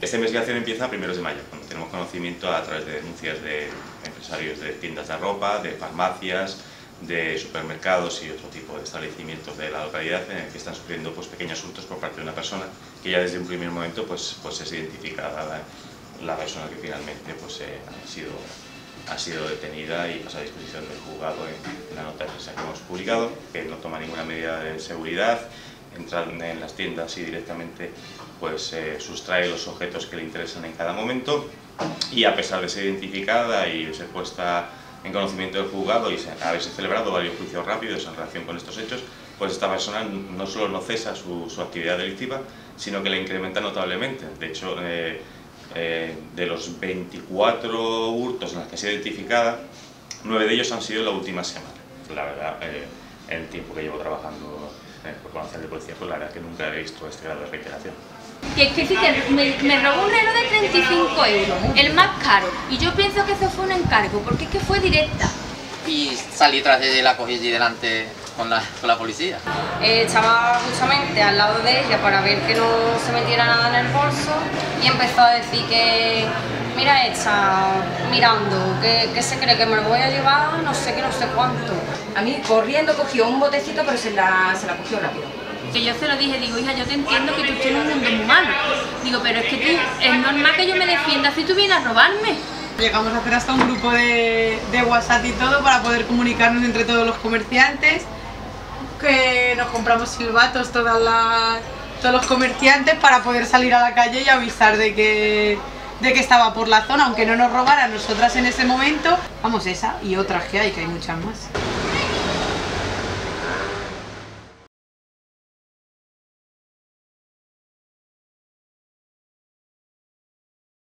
Esta investigación empieza a primeros de mayo, cuando tenemos conocimiento a través de denuncias de empresarios de tiendas de ropa, de farmacias, de supermercados y otro tipo de establecimientos de la localidad en el que están sufriendo pues, pequeños hurtos por parte de una persona que ya desde un primer momento pues es identificada la persona que finalmente pues, ha sido detenida y pasa a disposición del juzgado en la nota de prensa que hemos publicado, que no toma ninguna medida de seguridad, entra en las tiendas y directamente pues, sustrae los objetos que le interesan en cada momento, y a pesar de ser identificada y ser puesta en conocimiento del juzgado y haberse celebrado varios juicios rápidos en relación con estos hechos, pues esta persona no solo no cesa su actividad delictiva, sino que la incrementa notablemente. De hecho, de los 24 hurtos en los que ha sido identificada, 9 de ellos han sido en la última semana. La verdad, en el tiempo que llevo trabajando por conocer de policía, pues la verdad que nunca he visto este grado de reiteración. Y es que sí que me robó un reloj de 35 €, el más caro, y yo pienso que eso fue un encargo, porque es que fue directa. Y salí tras de la, cogí allí delante con la policía. Estaba justamente al lado de ella para ver que no se metiera nada en el bolso y empezó a decir que mira esta, mirando, que se cree que me lo voy a llevar, no sé qué, no sé cuánto. A mí corriendo cogió un botecito, pero se la cogió rápido. Que yo se lo dije, digo, hija, yo te entiendo que tú estés en un mundo muy malo. Digo, pero es que tú, es normal que yo me defienda si tú vienes a robarme. Llegamos a hacer hasta un grupo de WhatsApp y todo para poder comunicarnos entre todos los comerciantes, que nos compramos silbatos todos los comerciantes para poder salir a la calle y avisar de que estaba por la zona, aunque no nos robara a nosotras en ese momento. Vamos, esa y otras que hay muchas más.